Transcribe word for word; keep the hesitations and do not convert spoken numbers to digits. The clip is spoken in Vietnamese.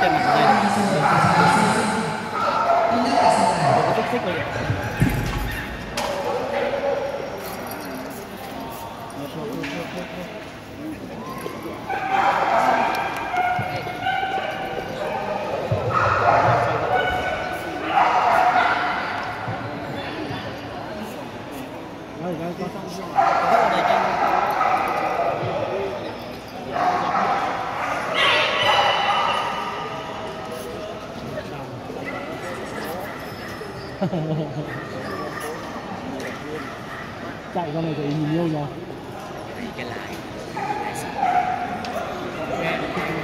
trên mặt đây có xích xích rồi rồi có xong chạy con này thì nhìn yêu nhỉ. Cái lái